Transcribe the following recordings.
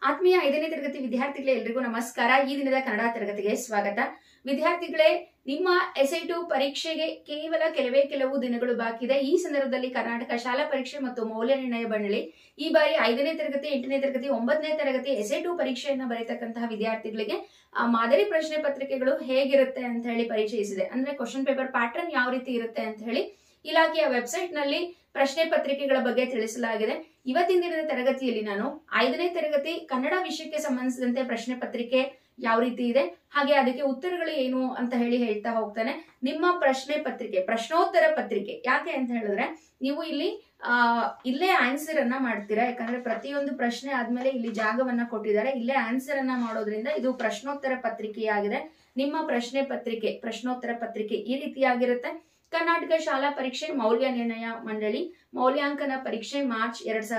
ಆತ್ಮೀಯ 5ನೇ ತರಗತಿ ವಿದ್ಯಾರ್ಥಿಗಳೇ, ಎಲ್ರಿಗೂ ನಮಸ್ಕಾರ. ಈ ದಿನದ ಕನ್ನಡ ತರಗತಿಗೆ ಸ್ವಾಗತ. ವಿದ್ಯಾರ್ಥಿಗಳೇ, ನಿಮ್ಮ SI2 ಪರೀಕ್ಷೆಗೆ ಕೇವಲ ಕೆಲವು ದಿನಗಳು ಬಾಕಿ ಇದೆ. ಈ ಸಂದರ್ಭದಲ್ಲಿ ಕರ್ನಾಟಕ ಶಾಲಾ ಪರೀಕ್ಷೆ ಮತ್ತು ಮೌಲ್ಯ ನಿರ್ಣಯ ಮಂಡಳಿ ಈ ಬಾರಿ 5ನೇ ತರಗತಿ, 8ನೇ ತರಗತಿ, 9ನೇ ತರಗತಿ SI2 ಪರೀಕ್ಷೆಯನ್ನ ಬರೆಯತಕ್ಕಂತಹ ವಿದ್ಯಾರ್ಥಿಗಳಿಗೆ ಮಾದರಿ ಪ್ರಶ್ನೆ ಪತ್ರಿಕೆಗಳು ಹೇಗಿರುತ್ತೆ ಅಂತ ಹೇಳಿ ಪರಿಚಯಿಸಿದೆ. ಅಂದ್ರೆ ಕ್ವಶನ್ ಪೇಪರ್ ಪ್ಯಾಟರ್ನ್ ಯಾವ ರೀತಿ ಇರುತ್ತೆ ಅಂತ ಹೇಳಿ ಇಲಾಖೆಯ ವೆಬ್ಸೈಟ್ ನಲ್ಲಿ ಪ್ರಶ್ನೆ ಪತ್ರಿಕೆಗಳ ಬಗ್ಗೆ ತಿಳಿಸಲಾಗಿದೆ. ಇವತ್ತಿನ ದಿನದ ತರಗತಿಯಲ್ಲಿ ನಾನು 5ನೇ ತರಗತಿ ಕನ್ನಡ ವಿಷಯಕ್ಕೆ ಸಂಬಂಧಿಸಿದಂತೆ ಪ್ರಶ್ನೆ ಪತ್ರಿಕೆ ಯಾವ ರೀತಿ ಇದೆ, ಹಾಗೆ ಅದಕ್ಕೆ ಉತ್ತರಗಳು ಏನು ಅಂತ ಹೇಳಿ ಹೇಳ್ತಾ ಹೋಗ್ತಾನೆ. ನಿಮ್ಮ ಪ್ರಶ್ನೆ ಪತ್ರಿಕೆ, ಪ್ರಶ್ನೋತ್ತರ ಪತ್ರಿಕೆ ಯಾಕೆ ಅಂತ ಹೇಳಿದ್ರೆ, ನೀವು ಇಲ್ಲೇ ಆನ್ಸರ್ ಅನ್ನ ಮಾಡ್ತೀರಾ. ಯಾಕಂದ್ರೆ ಪ್ರತಿಯೊಂದು ಪ್ರಶ್ನೆ ಆದ್ಮೇಲೆ ಇಲ್ಲಿ ಜಾಗವನ್ನ ಕೊಟ್ಟಿದ್ದಾರೆ. ಇಲ್ಲೇ ಆನ್ಸರ್ ಅನ್ನ ಮಾಡೋದ್ರಿಂದ ಇದು ಪ್ರಶ್ನೋತ್ತರ ಪತ್ರಿಕೆಯಾಗಿದೆ. ನಿಮ್ಮ ಪ್ರಶ್ನೆ ಪತ್ರಿಕೆ, ಪ್ರಶ್ನೋತ್ತರ ಪತ್ರಿಕೆ ಈ ರೀತಿಯಾಗಿರುತ್ತೆ. ಕರ್ನಾಟಕ ಶಾಲಾ ಪರೀಕ್ಷೆ ಮೌಲ್ಯ ನಿರ್ಣಯ ಮಂಡಳಿ ಮೌಲ್ಯಾಂಕನ ಪರೀಕ್ಷೆ ಮಾರ್ಚ್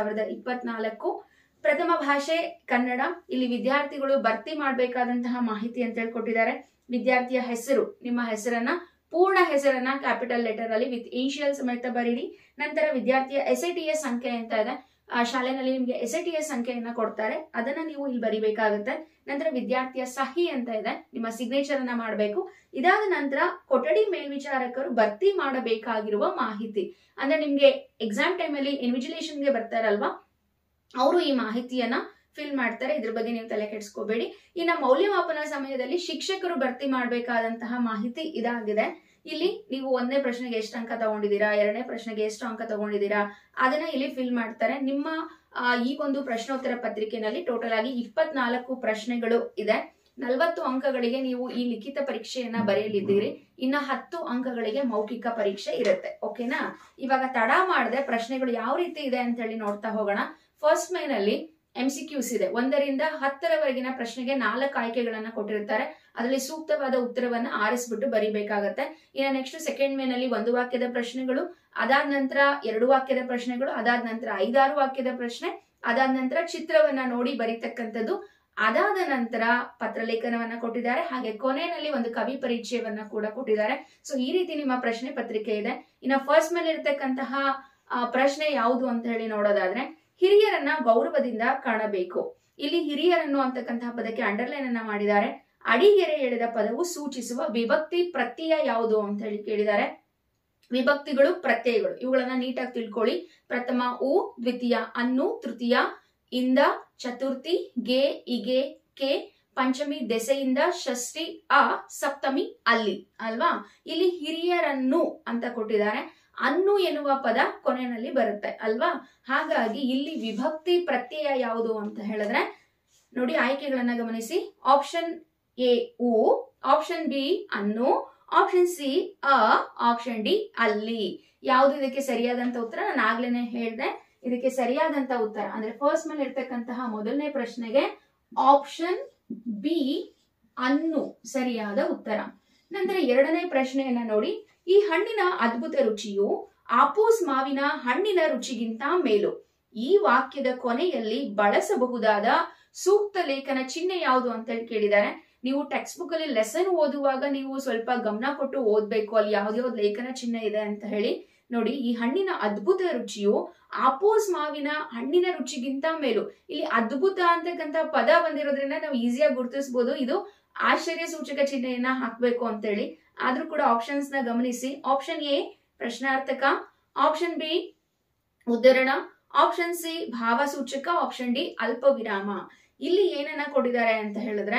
2024. ಪ್ರಥಮ ಭಾಷೆ ಕನ್ನಡ. ಇಲ್ಲಿ ವಿದ್ಯಾರ್ಥಿಗಳು ಭರ್ತಿ ಮಾಡಬೇಕಾದಂತಹ ಮಾಹಿತಿ ಅಂತ ಹೇಳ್ಕೊಟ್ಟಿದ್ದಾರೆ. ವಿದ್ಯಾರ್ಥಿಯ ಹೆಸರು, ನಿಮ್ಮ ಹೆಸರನ್ನ, ಪೂರ್ಣ ಹೆಸರನ್ನ ಕ್ಯಾಪಿಟಲ್ ಲೆಟರ್ ಅಲ್ಲಿ ವಿತ್ ಇನಿಷಿಯಲ್ ಸಮೇತ ಬರೀರಿ. ನಂತರ ವಿದ್ಯಾರ್ಥಿಯ SITS ಸಂಖ್ಯೆ ಅಂತ ಇದೆ, ಶಾಲೆನಲ್ಲಿ ನಿಮ್ಗೆ SITS ಸಂಖ್ಯೆಯನ್ನ ಕೊಡ್ತಾರೆ, ಅದನ್ನ ನೀವು ಇಲ್ಲಿ ಬರಿಬೇಕಾಗುತ್ತೆ. ನಂತರ ವಿದ್ಯಾರ್ಥಿಯ ಸಹಿ ಅಂತ ಇದೆ, ನಿಮ್ಮ ಸಿಗ್ನೇಚರ್ ಅನ್ನ ಮಾಡಬೇಕು. ಇದಾದ ನಂತರ ಕೊಠಡಿ ಮೇಲ್ವಿಚಾರಕರು ಭರ್ತಿ ಮಾಡಬೇಕಾಗಿರುವ ಮಾಹಿತಿ, ಅಂದ್ರೆ ನಿಮ್ಗೆ ಎಕ್ಸಾಮ್ ಟೈಮ್ ಅಲ್ಲಿ ಇನ್ವಿಜಿಲೇಷನ್ಗೆ ಬರ್ತಾರಲ್ವಾ, ಅವರು ಈ ಮಾಹಿತಿಯನ್ನ ಫಿಲ್ ಮಾಡ್ತಾರೆ. ಇದ್ರ ಬಗ್ಗೆ ನೀವು ತಲೆ ಕೆಡಿಸ್ಕೋಬೇಡಿ. ಇನ್ನ ಮೌಲ್ಯಮಾಪನ ಸಮಯದಲ್ಲಿ ಶಿಕ್ಷಕರು ಭರ್ತಿ ಮಾಡಬೇಕಾದಂತಹ ಮಾಹಿತಿ ಇದಾಗಿದೆ. ಇಲ್ಲಿ ನೀವು 1ನೇ ಪ್ರಶ್ನೆಗೆ ಎಷ್ಟು ಅಂಕ ತಗೊಂಡಿದ್ದೀರಾ, 2ನೇ ಪ್ರಶ್ನೆಗೆ ಎಷ್ಟು ಅಂಕ ತಗೊಂಡಿದ್ದೀರಾ, ಅದನ್ನ ಇಲ್ಲಿ ಫಿಲ್ ಮಾಡ್ತಾರೆ. ನಿಮ್ಮ ಈ ಒಂದು ಪ್ರಶ್ನೋತ್ತರ ಪತ್ರಿಕೆನಲ್ಲಿ ಟೋಟಲ್ ಆಗಿ 24 ಪ್ರಶ್ನೆಗಳು ಇದೆ. 40 ಅಂಕಗಳಿಗೆ ನೀವು ಈ ಲಿಖಿತ ಪರೀಕ್ಷೆಯನ್ನ ಬರೆಯಲಿದ್ದೀರಿ. ಇನ್ನ 10 ಅಂಕಗಳಿಗೆ ಮೌಖಿಕ ಪರೀಕ್ಷೆ ಇರುತ್ತೆ. ಓಕೆನಾ? ಇವಾಗ ತಡ ಮಾಡದೆ ಪ್ರಶ್ನೆಗಳು ಯಾವ ರೀತಿ ಇದೆ ಅಂತ ಹೇಳಿ ನೋಡ್ತಾ ಹೋಗೋಣ. ಫಸ್ಟ್ ಮೇನಲ್ಲಿ MCQs ಇದೆ. 1ರಿಂದ 10ರವರೆಗಿನ ಪ್ರಶ್ನೆಗೆ 4 ಆಯ್ಕೆಗಳನ್ನ ಕೊಟ್ಟಿರ್ತಾರೆ. ಅದರಲ್ಲಿ ಸೂಕ್ತವಾದ ಉತ್ತರವನ್ನ ಆರಿಸ್ಬಿಟ್ಟು ಬರಿಬೇಕಾಗತ್ತೆ. ಇನ್ನು ನೆಕ್ಸ್ಟ್ ಸೆಕೆಂಡ್ ಮೇನಲ್ಲಿ 1 ವಾಕ್ಯದ ಪ್ರಶ್ನೆಗಳು, ಅದಾದ ನಂತರ 2 ವಾಕ್ಯದ ಪ್ರಶ್ನೆಗಳು, ಅದಾದ ನಂತರ 5-6 ವಾಕ್ಯದ ಪ್ರಶ್ನೆ, ಅದಾದ ನಂತರ ಚಿತ್ರವನ್ನ ನೋಡಿ ಬರೀತಕ್ಕಂಥದ್ದು, ಅದಾದ ನಂತರ ಪತ್ರಲೇಖನವನ್ನ ಕೊಟ್ಟಿದ್ದಾರೆ. ಹಾಗೆ ಕೊನೆಯಲ್ಲಿ ಒಂದು ಕವಿ ಪರಿಚಯವನ್ನ ಕೂಡ ಕೊಟ್ಟಿದ್ದಾರೆ. ಸೊ ಈ ರೀತಿ ನಿಮ್ಮ ಪ್ರಶ್ನೆ ಪತ್ರಿಕೆ ಇದೆ. ಇನ್ನು ಫಸ್ಟ್ ಮೇಲೆ ಇರ್ತಕ್ಕಂತಹ ಪ್ರಶ್ನೆ ಯಾವುದು ಅಂತ ಹೇಳಿ ನೋಡೋದಾದ್ರೆ, ಹಿರಿಯರನ್ನ ಗೌರವದಿಂದ ಕಾಣಬೇಕು. ಇಲ್ಲಿ ಹಿರಿಯರನ್ನು ಅಂತಕ್ಕಂತಹ ಪದಕ್ಕೆ ಅಂಡರ್ಲೈನ್ ಅನ್ನ ಮಾಡಿದ್ದಾರೆ. ಅಡಿಗೆರೆ ಎಳೆದ ಪದವು ಸೂಚಿಸುವ ವಿಭಕ್ತಿ ಪ್ರತ್ಯಯ ಯಾವುದು ಅಂತ ಹೇಳಿ ಕೇಳಿದ್ದಾರೆ. ವಿಭಕ್ತಿಗಳು, ಪ್ರತ್ಯಯಗಳು ಇವುಗಳನ್ನ ನೀಟಾಗಿ ತಿಳ್ಕೊಳ್ಳಿ. ಪ್ರಥಮ ಉ, ದ್ವಿತೀಯ ಅನ್ನು, ತೃತೀಯ ಇಂದ, ಚತುರ್ಥಿ ಗೆ, ಇಗೆ, ಕೆ, ಪಂಚಮಿ ದೆಸೆಯಿಂದ, ಷಷ್ಠಿ ಅ, ಸಪ್ತಮಿ ಅಲ್ಲಿ ಅಲ್ವಾ. ಇಲ್ಲಿ ಹಿರಿಯರನ್ನು ಅಂತ ಕೊಟ್ಟಿದ್ದಾರೆ. ಅನ್ನು ಎನ್ನುವ ಪದ ಕೊನೆಯಲ್ಲಿ ಬರುತ್ತೆ ಅಲ್ವಾ. ಹಾಗಾಗಿ ಇಲ್ಲಿ ವಿಭಕ್ತಿ ಪ್ರತ್ಯಯ ಯಾವುದು ಅಂತ ಹೇಳಿದ್ರೆ ನೋಡಿ, ಆಯ್ಕೆಗಳನ್ನ ಗಮನಿಸಿ. ಆಪ್ಷನ್ ಎ ಉ, ಆಪ್ಷನ್ ಬಿ ಅನ್ನು, ಆಪ್ಷನ್ ಸಿ ಅ, ಆಪ್ಷನ್ ಡಿ ಅಲ್ಲಿ. ಯಾವುದು ಇದಕ್ಕೆ ಸರಿಯಾದಂತ ಉತ್ತರ? ನಾನು ಆಗ್ಲೇನೆ ಹೇಳ್ದೆ, ಇದಕ್ಕೆ ಸರಿಯಾದಂತ ಉತ್ತರ ಅಂದ್ರೆ ಫಸ್ಟ್ ಮೇಲೆ ಇರ್ತಕ್ಕಂತಹ ಮೊದಲನೇ ಪ್ರಶ್ನೆಗೆ ಆಪ್ಷನ್ ಬಿ ಅನ್ನು ಸರಿಯಾದ ಉತ್ತರ. ನಂತರ 2ನೇ ಪ್ರಶ್ನೆಯನ್ನ ನೋಡಿ. ಈ ಹಣ್ಣಿನ ಅದ್ಭುತ ರುಚಿಯು ಆಪೂಸ್ ಮಾವಿನ ಹಣ್ಣಿನ ರುಚಿಗಿಂತ ಮೇಲು. ಈ ವಾಕ್ಯದ ಕೊನೆಯಲ್ಲಿ ಬಳಸಬಹುದಾದ ಸೂಕ್ತ ಲೇಖನ ಚಿಹ್ನೆ ಯಾವುದು ಅಂತ ಹೇಳಿ ಕೇಳಿದ್ದಾರೆ. ನೀವು ಟೆಕ್ಸ್ಟ್ ಬುಕ್ ಅಲ್ಲಿ ಲೆಸನ್ ಓದುವಾಗ ನೀವು ಸ್ವಲ್ಪ ಗಮನ ಕೊಟ್ಟು ಓದ್ಬೇಕು, ಅಲ್ಲಿ ಯಾವ್ದಾವ್ದು ಲೇಖನ ಚಿಹ್ನೆ ಇದೆ ಅಂತ ಹೇಳಿ ನೋಡಿ. ಈ ಹಣ್ಣಿನ ಅದ್ಭುತ ರುಚಿಯು ಆಪೂಸ್ ಮಾವಿನ ಹಣ್ಣಿನ ರುಚಿಗಿಂತ ಮೇಲು. ಇಲ್ಲಿ ಅದ್ಭುತ ಅಂತಕ್ಕಂತ ಪದ ಬಂದಿರೋದ್ರಿಂದ ನಾವು ಈಸಿಯಾಗಿ ಗುರುತಿಸಬಹುದು ಇದು ಆಶ್ಚರ್ಯ ಸೂಚಕ ಚಿಹ್ನೆಯನ್ನ ಹಾಕ್ಬೇಕು ಅಂತ ಹೇಳಿ. ಆದ್ರೂ ಕೂಡ ಆಪ್ಷನ್ಸ್ ನ ಗಮನಿಸಿ. ಆಪ್ಷನ್ ಎ ಪ್ರಶ್ನಾರ್ಥಕ, ಆಪ್ಷನ್ ಬಿ ಉದ್ಧರಣ, ಆಪ್ಷನ್ ಸಿ ಭಾವಸೂಚಕ, ಆಪ್ಷನ್ ಡಿ ಅಲ್ಪ ವಿರಾಮ. ಇಲ್ಲಿ ಏನನ್ನ ಕೊಟ್ಟಿದ್ದಾರೆ ಅಂತ ಹೇಳಿದ್ರೆ,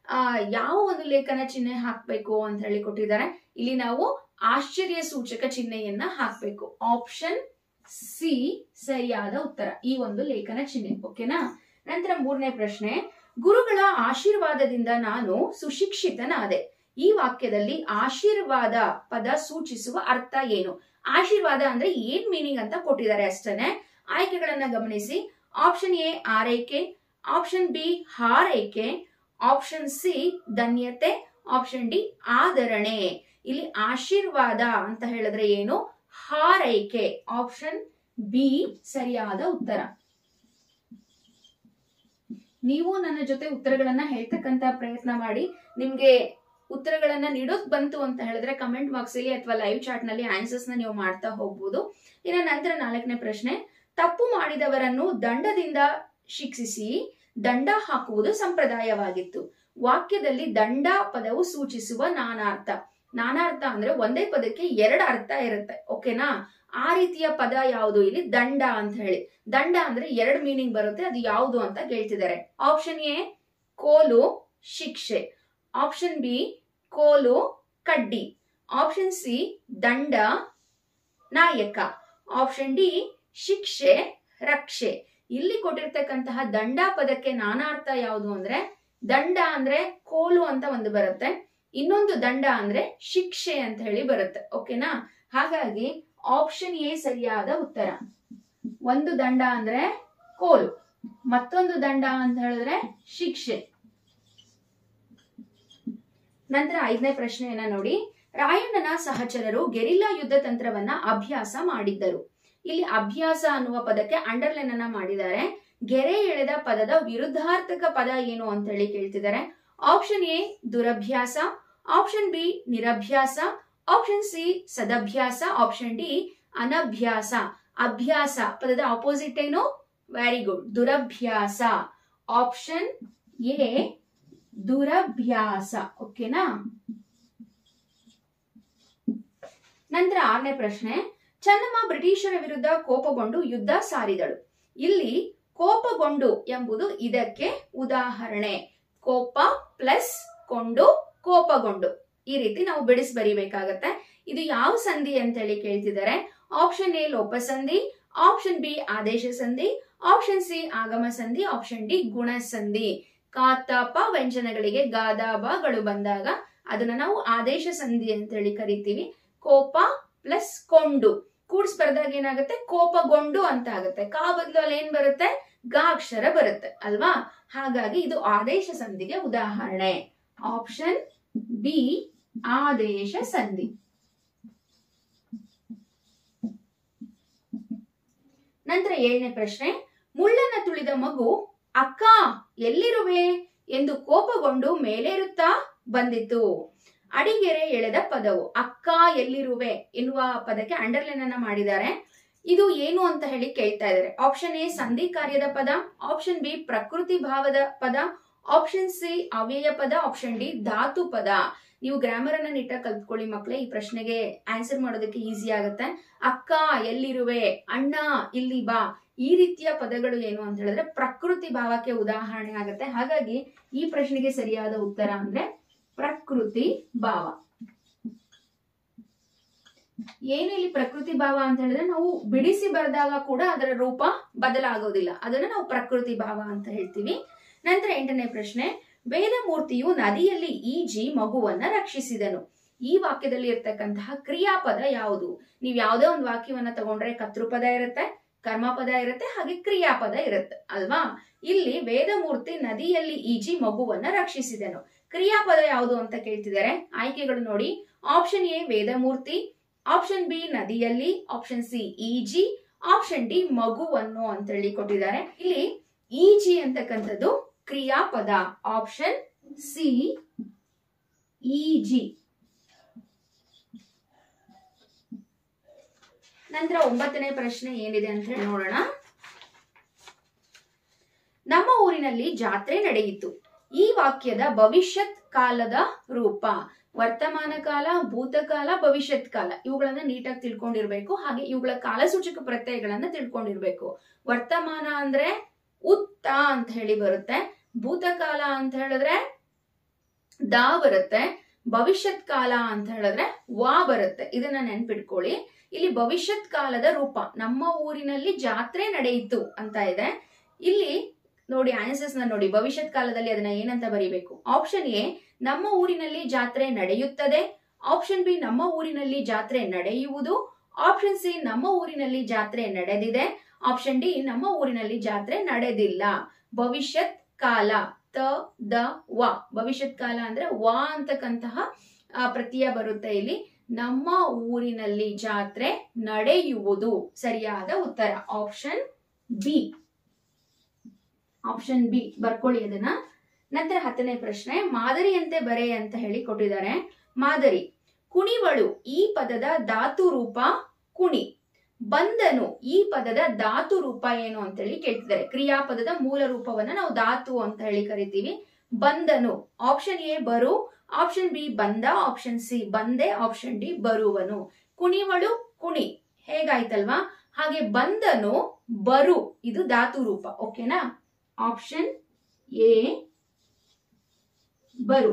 ಯಾವ ಒಂದು ಲೇಖನ ಚಿಹ್ನೆ ಹಾಕ್ಬೇಕು ಅಂತ ಹೇಳಿ ಕೊಟ್ಟಿದ್ದಾರೆ. ಇಲ್ಲಿ ನಾವು ಆಶ್ಚರ್ಯ ಸೂಚಕ ಚಿಹ್ನೆಯನ್ನ ಹಾಕ್ಬೇಕು. ಆಪ್ಷನ್ ಸಿ ಸರಿಯಾದ ಉತ್ತರ, ಈ ಒಂದು ಲೇಖನ ಚಿಹ್ನೆ. ಓಕೆನಾ? ನಂತರ 3ನೇ ಪ್ರಶ್ನೆ. ಗುರುಗಳ ಆಶೀರ್ವಾದದಿಂದ ನಾನು ಸುಶಿಕ್ಷಿತನಾದೆ. ಈ ವಾಕ್ಯದಲ್ಲಿ ಆಶೀರ್ವಾದ ಪದ ಸೂಚಿಸುವ ಅರ್ಥ ಏನು? ಆಶೀರ್ವಾದ ಅಂದ್ರೆ ಏನ್ ಮೀನಿಂಗ್ ಅಂತ ಕೊಟ್ಟಿದ್ದಾರೆ ಅಷ್ಟೇನೆ. ಆಯ್ಕೆಗಳನ್ನ ಗಮನಿಸಿ. ಆಪ್ಷನ್ ಎ ಆರೈಕೆ, ಆಪ್ಷನ್ ಬಿ ಹಾರೈಕೆ, ಆಪ್ಷನ್ ಸಿ ಧನ್ಯತೆ, ಆಪ್ಷನ್ ಡಿ ಆದರಣೆ. ಇಲ್ಲಿ ಆಶೀರ್ವಾದ ಅಂತ ಹೇಳಿದ್ರೆ ಏನು? ಹಾರೈಕೆ. ಆಪ್ಷನ್ ಬಿ ಸರಿಯಾದ ಉತ್ತರ. ನೀವು ನನ್ನ ಜೊತೆ ಉತ್ತರಗಳನ್ನ ಹೇಳ್ತಕ್ಕಂತ ಪ್ರಯತ್ನ ಮಾಡಿ. ನಿಮ್ಗೆ ಉತ್ತರಗಳನ್ನ ನೀಡೋಕ್ ಬಂತು ಅಂತ ಹೇಳಿದ್ರೆ ಕಮೆಂಟ್ ಬಾಕ್ಸ್ ಅಲ್ಲಿ ಅಥವಾ ಲೈವ್ ಚಾಟ್ ನಲ್ಲಿ ಆನ್ಸರ್ಸ್ ನ ನೀವು ಮಾಡ್ತಾ ಹೋಗ್ಬೋದು. ಇನ್ನ ನಂತರ 4ನೇ ಪ್ರಶ್ನೆ. ತಪ್ಪು ಮಾಡಿದವರನ್ನು ದಂಡದಿಂದ ಶಿಕ್ಷಿಸಿ ದಂಡ ಹಾಕುವುದು ಸಂಪ್ರದಾಯವಾಗಿತ್ತು. ವಾಕ್ಯದಲ್ಲಿ ದಂಡ ಪದವು ಸೂಚಿಸುವ ನಾನಾರ್ಥ. ನಾನಾರ್ಥ ಅಂದ್ರೆ ಒಂದೇ ಪದಕ್ಕೆ ಎರಡು ಅರ್ಥ ಇರುತ್ತೆ. ಓಕೆನಾ? ಆ ರೀತಿಯ ಪದ ಯಾವುದು? ಇಲ್ಲಿ ದಂಡ ಅಂತ ಹೇಳಿ. ದಂಡ ಅಂದ್ರೆ ಎರಡು ಮೀನಿಂಗ್ ಬರುತ್ತೆ. ಅದು ಯಾವುದು ಅಂತ ಕೇಳ್ತಿದ್ದಾರೆ. ಆಪ್ಷನ್ ಎ ಕೋಲು ಶಿಕ್ಷೆ, ಆಪ್ಷನ್ ಬಿ ಕೋಲು ಕಡ್ಡಿ, ಆಪ್ಷನ್ ಸಿ ದಂಡ ನಾಯಕ, ಆಪ್ಷನ್ ಡಿ ಶಿಕ್ಷೆ ರಕ್ಷೆ. ಇಲ್ಲಿ ಕೊಟ್ಟಿರ್ತಕ್ಕಂತಹ ದಂಡ ಪದಕ್ಕೆ ನಾನಾರ್ಥ ಯಾವುದು ಅಂದ್ರೆ ದಂಡ ಅಂದ್ರೆ ಕೋಲು ಅಂತ ಒಂದು ಬರುತ್ತೆ, ಇನ್ನೊಂದು ದಂಡ ಅಂದ್ರೆ ಶಿಕ್ಷೆ ಅಂತ ಹೇಳಿ ಬರುತ್ತೆ. ಓಕೆನಾ? ಹಾಗಾಗಿ ಆಪ್ಷನ್ ಎ ಸರಿಯಾದ ಉತ್ತರ. ಒಂದು ದಂಡ ಅಂದ್ರೆ ಕೋಲು, ಮತ್ತೊಂದು ದಂಡ ಅಂತ ಹೇಳಿದ್ರೆ ಶಿಕ್ಷೆ. ನಂತರ 5ನೇ ಪ್ರಶ್ನೆಯನ್ನ ನೋಡಿ. ರಾಯಣ್ಣನ ಸಹಚರರು ಗೆರಿಲ್ಲಾ ಯುದ್ಧ ತಂತ್ರವನ್ನ ಅಭ್ಯಾಸ ಮಾಡಿದ್ದರು. ಇಲ್ಲಿ ಅಭ್ಯಾಸ ಅನ್ನುವ ಪದಕ್ಕೆ ಅಂಡರ್ಲೈನ್ ಅನ್ನ ಮಾಡಿದ್ದಾರೆ. ಗೆರೆ ಎಳೆದ ಪದದ ವಿರುದ್ಧಾರ್ಥಕ ಪದ ಏನು ಅಂತ ಹೇಳಿ ಕೇಳ್ತಿದ್ದಾರೆ. ಆಪ್ಷನ್ ಎ ದುರಭ್ಯಾಸ, ಆಪ್ಷನ್ ಬಿ ನಿರಭ್ಯಾಸ, ಆಪ್ಷನ್ ಸಿ ಸದಭ್ಯಾಸ, ಆಪ್ಷನ್ ಡಿ ಅನಭ್ಯಾಸ. ಅಭ್ಯಾಸ ಪದದ ಆಪೋಸಿಟ್ ಏನು? ವೆರಿ ಗುಡ್, ದುರಭ್ಯಾಸ. ಆಪ್ಷನ್ ಎ ದುರಭ್ಯಾಸ. ಓಕೆನಾ? ನಂತರ 6ನೇ ಪ್ರಶ್ನೆ. ಚೆನ್ನಮ್ಮ ಬ್ರಿಟಿಷರ ವಿರುದ್ಧ ಕೋಪಗೊಂಡು ಯುದ್ಧ ಸಾರಿದಳು. ಇಲ್ಲಿ ಕೋಪಗೊಂಡು ಎಂಬುದು ಇದಕ್ಕೆ ಉದಾಹರಣೆ. ಕೋಪ ಪ್ಲಸ್ ಕೊಂಡು ಕೋಪಗೊಂಡು, ಈ ರೀತಿ ನಾವು ಬಿಡಿಸಿ ಬರಿಬೇಕಾಗತ್ತೆ. ಇದು ಯಾವ ಸಂಧಿ ಅಂತ ಹೇಳಿ ಕೇಳ್ತಿದ್ದಾರೆ. ಆಪ್ಷನ್ ಎ ಲೋಪ ಸಂಧಿ, ಆಪ್ಷನ್ ಬಿ ಆದೇಶ ಸಂಧಿ, ಆಪ್ಷನ್ ಸಿ ಆಗಮ ಸಂಧಿ, ಆಪ್ಷನ್ ಡಿ ಗುಣ ಸಂಧಿ. ಕಾತಾಪ ವ್ಯಂಜನಗಳಿಗೆ ಗಾದಾಬಗಳು ಬಂದಾಗ ಅದನ್ನ ನಾವು ಆದೇಶ ಸಂಧಿ ಅಂತ ಹೇಳಿ ಕರಿತೀವಿ. ಕೋಪ ಪ್ಲಸ್ ಕೊಂಡು ಕೂಡ್ಸ್ ಬರ್ದಾಗ ಏನಾಗುತ್ತೆ? ಕೋಪಗೊಂಡು ಅಂತ ಆಗುತ್ತೆ. ಕಾ ಬದಲು ಅಲ್ಲಿ ಏನ್ ಬರುತ್ತೆ? ಗಾ ಅಕ್ಷರ ಬರುತ್ತೆ ಅಲ್ವಾ? ಹಾಗಾಗಿ ಇದು ಆದೇಶ ಸಂಧಿಗೆ ಉದಾಹರಣೆ. ಆಪ್ಷನ್ ಬಿ ಆದೇಶ ಸಂಧಿ. ನಂತರ 7ನೇ ಪ್ರಶ್ನೆ. ಮುಳ್ಳನ್ನ ತುಳಿದ ಮಗು ಅಕ್ಕ ಎಲ್ಲಿರುವೆ ಎಂದು ಕೋಪಗೊಂಡು ಮೇಲೇರುತ್ತಾ ಬಂದಿತು. ಅಡಿಗೆರೆ ಎಳೆದ ಪದವು ಅಕ್ಕ ಎಲ್ಲಿರುವೆ ಎನ್ನುವ ಪದಕ್ಕೆ ಅಂಡರ್ಲೈನ್ ಅನ್ನ ಮಾಡಿದ್ದಾರೆ. ಇದು ಏನು ಅಂತ ಹೇಳಿ ಕೇಳ್ತಾ ಇದ್ದಾರೆ. ಆಪ್ಷನ್ ಎ ಸಂಧಿ ಕಾರ್ಯದ ಪದ, ಆಪ್ಷನ್ ಬಿ ಪ್ರಕೃತಿ ಭಾವದ ಪದ, ಆಪ್ಷನ್ ಸಿ ಅವ್ಯಯ ಪದ, ಆಪ್ಷನ್ ಡಿ ಧಾತು ಪದ. ನೀವು ಗ್ರಾಮರ್ ಅನ್ನ ನೀಟಾಗಿ ಕಲ್ತ್ಕೊಳ್ಳಿ ಮಕ್ಕಳೇ. ಈ ಪ್ರಶ್ನೆಗೆ ಆನ್ಸರ್ ಮಾಡೋದಕ್ಕೆ ಈಸಿ ಆಗುತ್ತೆ. ಅಕ್ಕ ಎಲ್ಲಿರುವೆ, ಅಣ್ಣ ಇಲ್ಲಿ ಬಾ, ಈ ರೀತಿಯ ಪದಗಳು ಏನು ಅಂತ ಹೇಳಿದ್ರೆ ಪ್ರಕೃತಿ ಭಾವಕ್ಕೆ ಉದಾಹರಣೆ ಆಗುತ್ತೆ. ಹಾಗಾಗಿ ಈ ಪ್ರಶ್ನೆಗೆ ಸರಿಯಾದ ಉತ್ತರ ಅಂದ್ರೆ ಪ್ರಕೃತಿ ಭಾವ. ಏನು ಇಲ್ಲಿ ಪ್ರಕೃತಿ ಭಾವ ಅಂತ ಹೇಳಿದ್ರೆ ನಾವು ಬಿಡಿಸಿ ಬರೆದಾಗ ಕೂಡ ಅದರ ರೂಪ ಬದಲಾಗೋದಿಲ್ಲ, ಅದನ್ನ ನಾವು ಪ್ರಕೃತಿ ಭಾವ ಅಂತ ಹೇಳ್ತೀವಿ. ನಂತರ 8ನೇ ಪ್ರಶ್ನೆ. ವೇದಮೂರ್ತಿಯು ನದಿಯಲ್ಲಿ ಈಜಿ ಮಗುವನ್ನ ರಕ್ಷಿಸಿದನು. ಈ ವಾಕ್ಯದಲ್ಲಿ ಇರ್ತಕ್ಕಂತಹ ಕ್ರಿಯಾಪದ ಯಾವುದು? ನೀವು ಯಾವುದೇ ಒಂದು ವಾಕ್ಯವನ್ನ ತಗೊಂಡ್ರೆ ಕರ್ತೃಪದ ಇರುತ್ತೆ, ಕರ್ಮಪದ ಇರುತ್ತೆ, ಹಾಗೆ ಕ್ರಿಯಾಪದ ಇರುತ್ತೆ ಅಲ್ವಾ? ಇಲ್ಲಿ ವೇದಮೂರ್ತಿ ನದಿಯಲ್ಲಿ ಈಜಿ ಮಗುವನ್ನ ರಕ್ಷಿಸಿದನು. ಕ್ರಿಯಾಪದ ಯಾವುದು ಅಂತ ಕೇಳ್ತಿದ್ದಾರೆ. ಆಯ್ಕೆಗಳು ನೋಡಿ. ಆಪ್ಷನ್ ಎ ವೇದಮೂರ್ತಿ, ಆಪ್ಷನ್ ಬಿ ನದಿಯಲ್ಲಿ, ಆಪ್ಷನ್ ಸಿ ಈಜಿ, ಆಪ್ಷನ್ ಡಿ ಮಗುವನ್ನು ಅಂತ ಹೇಳಿ ಕೊಟ್ಟಿದ್ದಾರೆ. ಇಲ್ಲಿ ಈಜಿ ಅಂತಕ್ಕಂಥದ್ದು ಕ್ರಿಯಾಪದ. ಆಪ್ಷನ್ ಸಿ ಈಜಿ. ನಂತರ 9ನೇ ಪ್ರಶ್ನೆ ಏನಿದೆ ಅಂತ ಹೇಳಿ ನೋಡೋಣ. ನಮ್ಮ ಊರಿನಲ್ಲಿ ಜಾತ್ರೆ ನಡೆಯಿತು. ಈ ವಾಕ್ಯದ ಭವಿಷ್ಯತ್ ಕಾಲದ ರೂಪ. ವರ್ತಮಾನ ಕಾಲ, ಭೂತಕಾಲ, ಭವಿಷ್ಯತ್ ಕಾಲ ಇವುಗಳನ್ನ ನೀಟಾಗಿ ತಿಳ್ಕೊಂಡಿರ್ಬೇಕು. ಹಾಗೆ ಇವುಗಳ ಕಾಲಸೂಚಕ ಪ್ರತ್ಯಯಗಳನ್ನ ತಿಳ್ಕೊಂಡಿರ್ಬೇಕು. ವರ್ತಮಾನ ಅಂದ್ರೆ ಉತ್ತ ಅಂತ ಹೇಳಿ ಬರುತ್ತೆ, ಭೂತಕಾಲ ಅಂತ ಹೇಳಿದ್ರೆ ದ ಬರುತ್ತೆ, ಭವಿಷ್ಯತ್ ಕಾಲ ಅಂತ ಹೇಳಿದ್ರೆ ವಾ ಬರುತ್ತೆ. ಇದನ್ನ ನೆನ್ಪಿಟ್ಕೊಳ್ಳಿ. ಇಲ್ಲಿ ಭವಿಷ್ಯತ್ ಕಾಲದ ರೂಪ. ನಮ್ಮ ಊರಿನಲ್ಲಿ ಜಾತ್ರೆ ನಡೆಯಿತು ಅಂತ ಇದೆ. ಇಲ್ಲಿ ನೋಡಿ ಆನ್ಸರ್ಸ್ ನ ನೋಡಿ. ಭವಿಷ್ಯತ್ ಕಾಲದಲ್ಲಿ ಅದನ್ನ ಏನಂತ ಬರೀಬೇಕು? ಆಪ್ಷನ್ ಎ ನಮ್ಮ ಊರಿನಲ್ಲಿ ಜಾತ್ರೆ ನಡೆಯುತ್ತದೆ, ಆಪ್ಷನ್ ಬಿ ನಮ್ಮ ಊರಿನಲ್ಲಿ ಜಾತ್ರೆ ನಡೆಯುವುದು, ಆಪ್ಷನ್ ಸಿ ನಮ್ಮ ಊರಿನಲ್ಲಿ ಜಾತ್ರೆ ನಡೆದಿದೆ, ಆಪ್ಷನ್ ಡಿ ನಮ್ಮ ಊರಿನಲ್ಲಿ ಜಾತ್ರೆ ನಡೆದಿಲ್ಲ. ಭವಿಷ್ಯತ್ ಕಾಲ ತ ದ ವ. ಭವಿಷ್ಯತ್ ಕಾಲ ಅಂದ್ರೆ ವಾ ಅಂತಕ್ಕಂತಹ ಪ್ರತ್ಯಯ ಬರುತ್ತೆ ಇಲ್ಲಿ. ನಮ್ಮ ಊರಿನಲ್ಲಿ ಜಾತ್ರೆ ನಡೆಯುವುದು ಸರಿಯಾದ ಉತ್ತರ. Option B. ಆಪ್ಷನ್ ಬಿ ಬರ್ಕೊಳ್ಳಿ ಅದನ್ನ. ನಂತರ 10ನೇ ಪ್ರಶ್ನೆ. ಮಾದರಿಯಂತೆ ಬರೆ ಅಂತ ಹೇಳಿ ಕೊಟ್ಟಿದ್ದಾರೆ. ಮಾದರಿ. ಕುಣಿವಳು ಈ ಪದದ ಧಾತು ರೂಪ ಕುಣಿ. ಬಂದನು ಈ ಪದದ ಧಾತು ರೂಪ ಏನು ಅಂತ ಹೇಳಿ ಕೇಳ್ತಿದ್ದಾರೆ. ಕ್ರಿಯಾಪದದ ಮೂಲ ರೂಪವನ್ನ ನಾವು ಧಾತು ಅಂತ ಹೇಳಿ ಕರಿತೀವಿ. ಬಂದನು, ಆಪ್ಷನ್ ಎ ಬರು, ಆಪ್ಷನ್ ಬಿ ಬಂದ, ಆಪ್ಷನ್ ಸಿ ಬಂದೆ, ಆಪ್ಷನ್ ಡಿ ಬರುವನು. ಕುಣಿವಳು ಕುಣಿ ಹೇಗಾಯ್ತಲ್ವಾ, ಹಾಗೆ ಬಂದನು ಬರು ಇದು ಧಾತು ರೂಪ. ಓಕೆನಾ, ಆಪ್ಷನ್ ಎ ಬರು.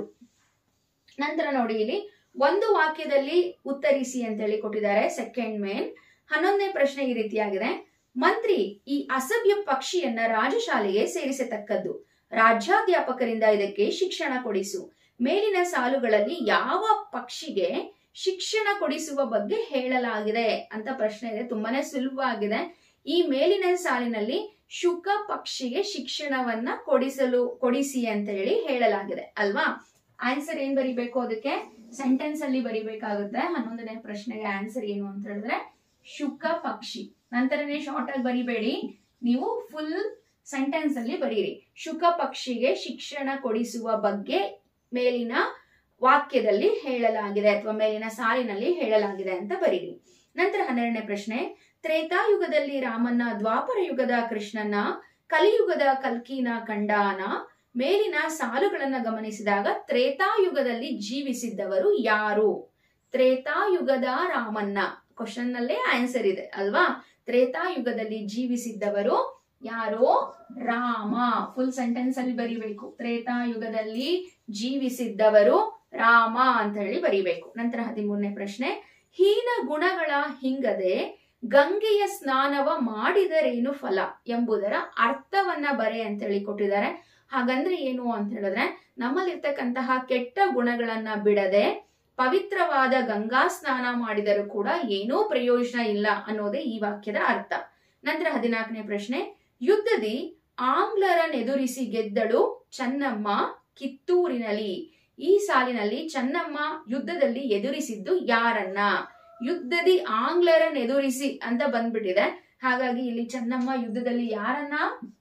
ನಂತರ ನೋಡಿ ಇಲ್ಲಿ ಒಂದು ವಾಕ್ಯದಲ್ಲಿ ಉತ್ತರಿಸಿ ಅಂತ ಹೇಳಿ ಕೊಟ್ಟಿದ್ದಾರೆ. ಸೆಕೆಂಡ್ ಮೇನ್ 11ನೇ ಪ್ರಶ್ನೆ ಈ ರೀತಿಯಾಗಿದೆ. ಮಂತ್ರಿ ಈ ಅಸಭ್ಯ ಪಕ್ಷಿಯನ್ನ ರಾಜಶಾಲೆಗೆ ಸೇರಿಸತಕ್ಕದ್ದು. ರಾಜ್ಯಾಧ್ಯಾಪಕರಿಂದ ಇದಕ್ಕೆ ಶಿಕ್ಷಣ ಕೊಡಿಸು. ಮೇಲಿನ ಸಾಲುಗಳಲ್ಲಿ ಯಾವ ಪಕ್ಷಿಗೆ ಶಿಕ್ಷಣ ಕೊಡಿಸುವ ಬಗ್ಗೆ ಹೇಳಲಾಗಿದೆ ಅಂತ ಪ್ರಶ್ನೆ ಇದೆ. ತುಂಬಾನೇ ಸುಲಭವಾಗಿದೆ. ಈ ಮೇಲಿನ ಸಾಲಿನಲ್ಲಿ ಶುಕ ಪಕ್ಷಿಗೆ ಶಿಕ್ಷಣವನ್ನ ಕೊಡಿಸಿ ಅಂತ ಹೇಳಿ ಹೇಳಲಾಗಿದೆ ಅಲ್ವಾ. ಆನ್ಸರ್ ಏನ್ ಬರಿಬೇಕು, ಅದಕ್ಕೆ ಸೆಂಟೆನ್ಸ್ ಅಲ್ಲಿ ಬರಿಬೇಕಾಗುತ್ತೆ. 11ನೇ ಪ್ರಶ್ನೆಗೆ ಆನ್ಸರ್ ಏನು ಅಂತ ಹೇಳಿದ್ರೆ ಶುಕ ಪಕ್ಷಿ. ನಂತರನೇ ಶಾರ್ಟ್ ಆಗಿ ಬರಿಬೇಡಿ, ನೀವು ಫುಲ್ ಸೆಂಟೆನ್ಸ್ ಅಲ್ಲಿ ಬರೀರಿ. ಶುಕ ಪಕ್ಷಿಗೆ ಶಿಕ್ಷಣ ಕೊಡಿಸುವ ಬಗ್ಗೆ ಮೇಲಿನ ವಾಕ್ಯದಲ್ಲಿ ಹೇಳಲಾಗಿದೆ ಅಥವಾ ಮೇಲಿನ ಸಾಲಿನಲ್ಲಿ ಹೇಳಲಾಗಿದೆ ಅಂತ ಬರೀರಿ. ನಂತರ 12ನೇ ಪ್ರಶ್ನೆ, ತ್ರೇತಾಯುಗದಲ್ಲಿ ರಾಮನ್ನ, ದ್ವಾಪರ ಯುಗದ ಕೃಷ್ಣನ, ಕಲಿಯುಗದ ಕಲ್ಕಿನ ಕಂಡಾನ. ಮೇಲಿನ ಸಾಲುಗಳನ್ನ ಗಮನಿಸಿದಾಗ ತ್ರೇತಾಯುಗದಲ್ಲಿ ಜೀವಿಸಿದ್ದವರು ಯಾರು? ತ್ರೇತಾಯುಗದ ರಾಮನ್ನ, ಕ್ವಶನ್ ನಲ್ಲೇ ಆನ್ಸರ್ ಇದೆ ಅಲ್ವಾ. ತ್ರೇತಾಯುಗದಲ್ಲಿ ಜೀವಿಸಿದ್ದವರು ಯಾರು? ರಾಮ. ಫುಲ್ ಸೆಂಟೆನ್ಸ್ ಅಲ್ಲಿ ಬರಿಬೇಕು. ತ್ರೇತಾಯುಗದಲ್ಲಿ ಜೀವಿಸಿದ್ದವರು ರಾಮ ಅಂತ ಹೇಳಿ ಬರಿಬೇಕು. ನಂತರ 13ನೇ ಪ್ರಶ್ನೆ, ಹೀನ ಗುಣಗಳ ಹಿಂಗದೆ ಗಂಗೆಯ ಸ್ನಾನವ ಮಾಡಿದರೇನು ಫಲ ಎಂಬುದರ ಅರ್ಥವನ್ನ ಬರೆ ಅಂತ ಹೇಳಿ ಕೊಟ್ಟಿದ್ದಾರೆ. ಹಾಗಂದ್ರೆ ಏನು ಅಂತ ಹೇಳಿದ್ರೆ, ನಮ್ಮಲ್ಲಿರ್ತಕ್ಕಂತಹ ಕೆಟ್ಟ ಗುಣಗಳನ್ನ ಬಿಡದೆ ಪವಿತ್ರವಾದ ಗಂಗಾ ಸ್ನಾನ ಮಾಡಿದರೂ ಕೂಡ ಏನೂ ಪ್ರಯೋಜನ ಇಲ್ಲ ಅನ್ನೋದೇ ಈ ವಾಕ್ಯದ ಅರ್ಥ. ನಂತರ 14ನೇ ಪ್ರಶ್ನೆ, ಯುದ್ಧದಿ ಆಂಗ್ಲರನ್ನೆದುರಿಸಿ ಗೆದ್ದಳು ಚೆನ್ನಮ್ಮ ಕಿತ್ತೂರಿನಲ್ಲಿ. ಈ ಸಾಲಿನಲ್ಲಿ ಚೆನ್ನಮ್ಮ ಯುದ್ಧದಲ್ಲಿ ಎದುರಿಸಿದ್ದು ಯಾರನ್ನ? ಯುದ್ಧದಿ ಆಂಗ್ಲರನ್ನೆದುರಿಸಿ ಅಂತ ಬಂದ್ಬಿಟ್ಟಿದೆ. ಹಾಗಾಗಿ ಇಲ್ಲಿ ಚೆನ್ನಮ್ಮ ಯುದ್ಧದಲ್ಲಿ ಯಾರನ್ನ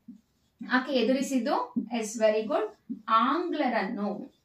ಆಕೆ ಎದುರಿಸಿದ್ದು? ಎಸ್, ವೆರಿ ಗುಡ್, ಆಂಗ್ಲರನ್ನು.